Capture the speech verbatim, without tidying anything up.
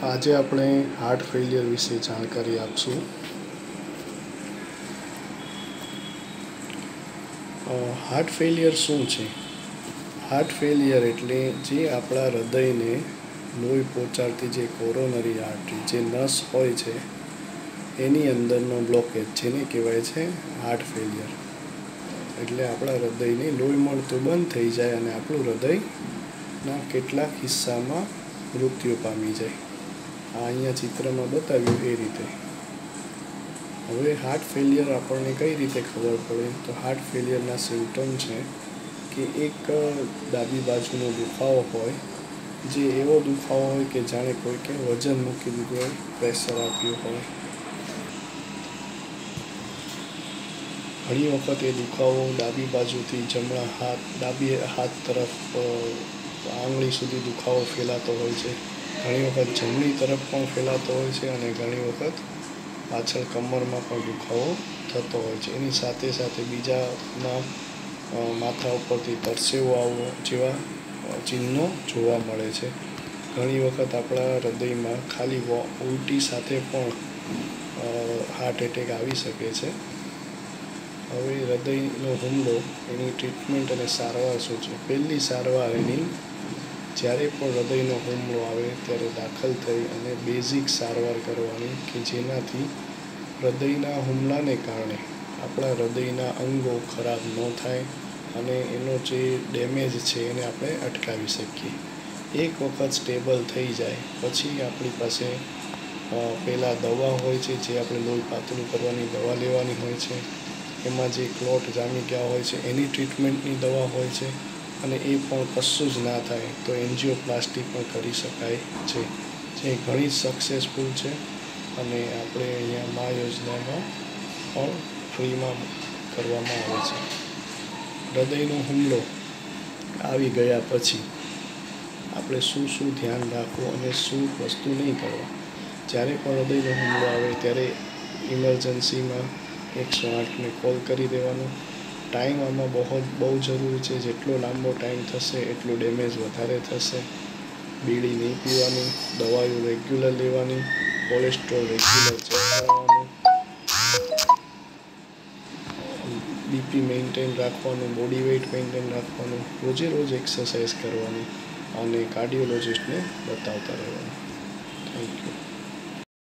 આજે આપણે heart failure વિશે જાણકારી આપશું। હાર્ટ ફેલિયર શું છે? હાર્ટ ફેલિયર એટલે જે આપણા હૃદયને લોહી પહોંચાડતી જે કોરોનરી આર્ટરી જે નસ હોય છે એની અંદરનો બ્લોકેજ જેને કહેવાય છે હાર્ટ ફેલિયર। એટલે આપણા હૃદયને લોહી મળતું બંધ થઈ જાય અને આપણું હૃદયના કેટલાક હિસ્સામાં મૃત્યુ પામી જાય। આ અહીંયા ચિત્રમાં બતાવ્યું એ રીતે। હવે હાર્ટ ફેલિયર આપણને કઈ રીતે ખબર પડે? તો હાર્ટ ફેલિયરના સિમ્ટમ છે કે એક ડાબી બાજુનો દુખાવો હોય, જે એવો દુખાવો હોય કે જાણે કોઈકે વજન મૂકી દીધું હોય, પ્રેશર આપ્યું હોય। ઘણી વખત એ દુખાવો ડાબી બાજુથી જમણા હાથ ડાબી હાથ તરફ આંગળી સુધી દુખાવો ફેલાતો હોય છે। ઘણી વખત જમણી તરફ પણ ફેલાતો હોય છે અને ઘણી વખત પાછળ કમરમાં પણ દુખાવો થતો હોય છે। એની સાથે સાથે બીજાના માથા ઉપરથી તરસેવો આવવો જેવા ચિહ્નો જોવા મળે છે। ઘણી વખત આપણા હૃદયમાં ખાલી ઉલટી સાથે પણ હાર્ટ એટેક આવી શકે છે। હવે હૃદયનો હુમલો, એની ટ્રીટમેન્ટ અને સારવાર શું છે? પહેલી સારવાર એની જ્યારે પણ હૃદયનો હુમલો આવે ત્યારે દાખલ થઈ અને બેઝિક સારવાર કરવાની કે જેનાથી હૃદયના હુમલાને કારણે આપણા હૃદયના અંગો ખરાબ ન થાય અને એનો જે ડેમેજ છે એને આપણે અટકાવી શકીએ। એક વખત સ્ટેબલ થઈ જાય પછી આપણી પાસે પહેલાં દવા હોય છે, જે આપણે લોહી પાતળું કરવાની દવા લેવાની હોય છે। એમાં જે ક્લોટ જામી ગયા હોય છે એની ટ્રીટમેન્ટની દવા હોય છે અને એ પણ કશું જ ના થાય તો એન્જિયોપ્લાસ્ટી પણ કરી શકાય છે, જે ઘણી સક્સેસફુલ છે અને આપણે અહીંયા મા યોજનામાં પણ ફ્રીમાં કરવામાં આવે છે। હૃદયનો હુમલો આવી ગયા પછી આપણે શું શું ધ્યાન રાખવું અને શું વસ્તુ નહીં કરવા? જ્યારે પણ હૃદયનો હુમલો આવે ત્યારે ઇમરજન્સીમાં એકસો આઠને કોલ કરી દેવાનો। ટાઈમ આમાં બહુ બહુ જરૂરી છે, જેટલો લાંબો ટાઈમ થશે એટલું ડેમેજ વધારે થશે। બીડી નહીં પીવાની, દવાઓ રેગ્યુલર લેવાની, કોલેસ્ટ્રોલ રેગ્યુલર ચેક કરવાનું, બીપી મેન્ટેન રાખવાનું, બોડી વેઇટ મેન્ટેન રાખવાનું, રોજે રોજ એક્સરસાઇઝ કરવાની અને કાર્ડિયોલોજિસ્ટને બતાવતા રહેવાનું। Thank you.